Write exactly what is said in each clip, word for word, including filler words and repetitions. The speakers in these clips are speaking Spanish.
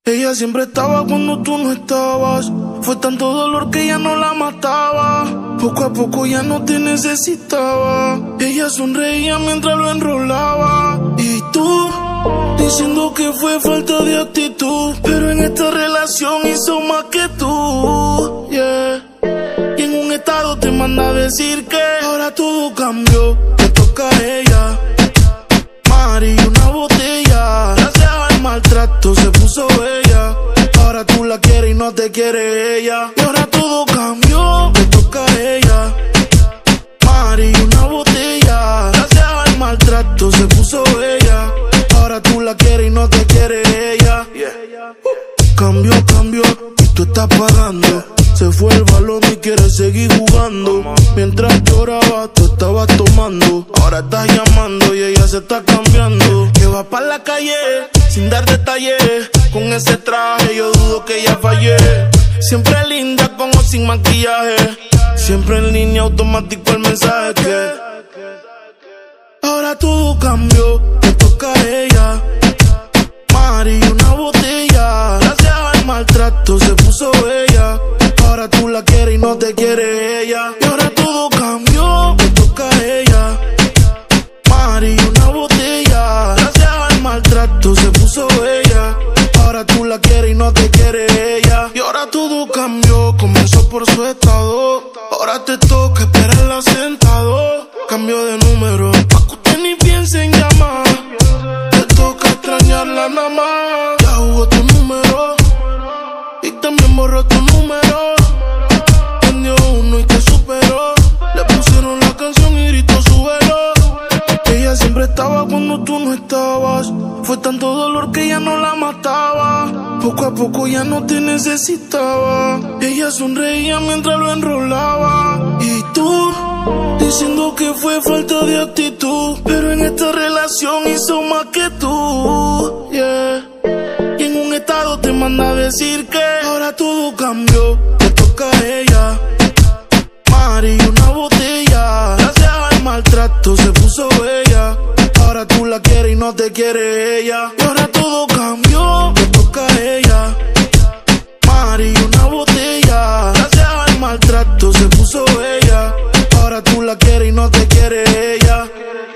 Ella siempre estaba cuando tú no estabas. Fue tanto dolor que ya no la mataba. Poco a poco ya no te necesitaba. Ella sonreía mientras lo enrolaba. Y tú, diciendo que fue falta de actitud. Pero en esta relación hizo más que tú, yeah. Y en un estado te manda a decir que ahora todo cambió, te toca a ella. Mari, una botella. Gracias al maltrato se puso bella. Ahora tú la quieres y no te quiere ella. Y ahora todo cambió, te toca a ella. Mari, una botella. Gracias al maltrato se puso bella. Ahora tú la quieres y no te quiere ella, yeah. Cambió, cambió y tú estás pagando. Se fue el balón y quiere seguir jugando. Mientras lloraba, tú estabas tomando. Ahora estás llamando y ella se está cambiando. Que va pa' la calle sin dar detalles. Con ese traje yo dudo que ella fallé. Siempre linda con o sin maquillaje. Siempre en línea automático el mensaje que ahora todo cambió, te toca a ella. Mari, una botella. Gracias al maltrato se puso bella. Ahora tú la quieres y no te quiere ella. Y ahora todo cambió, te toca a ella. Mari, una botella. Gracias al maltrato se puso bella. Ahora tú la quieres y no te quiere ella. Y ahora todo cambió, comenzó por su estado. Ahora te toca esperarla sentado. Cambio de número, pa' que usted ni piense en llamar. Te toca extrañarla nada más. Ya jugó tu número y también borró tu número. Prendió uno y te superó. Le pusieron la canción y gritó súbelo. Ella siempre estaba cuando tú no estabas. Fue tanto dolor que ya no la mataba. Poco a poco ya no te necesitaba. Ella sonreía mientras lo enrolaba. Y tú, diciendo que fue falta de actitud. Pero en esta relación hizo más que tú, yeah. Y en un estado te manda a decir que ahora todo cambió, te toca a ella. Mari, una botella. Gracias al maltrato se puso bella. Ahora tú la quieres y no te quiere ella. Y ahora todo cambió, te toca a ella. Mari, una botella. Gracias al maltrato se puso bella. Ahora tú la quieres y no te quiere ella.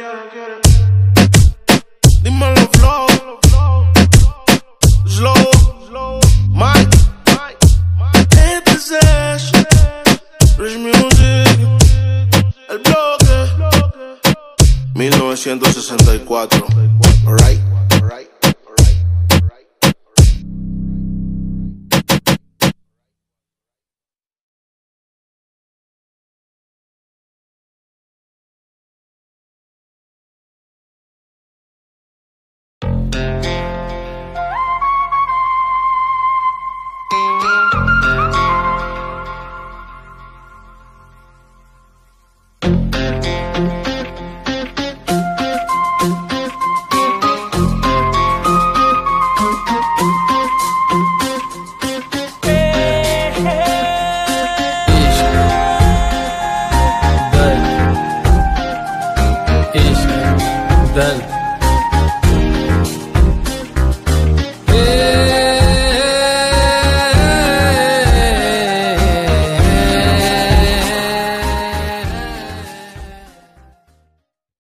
Dímelo flow, slow, Mike, este es Ash, Rich Music, el bloque, mil novecientos sesenta y cuatro, alright. Dale.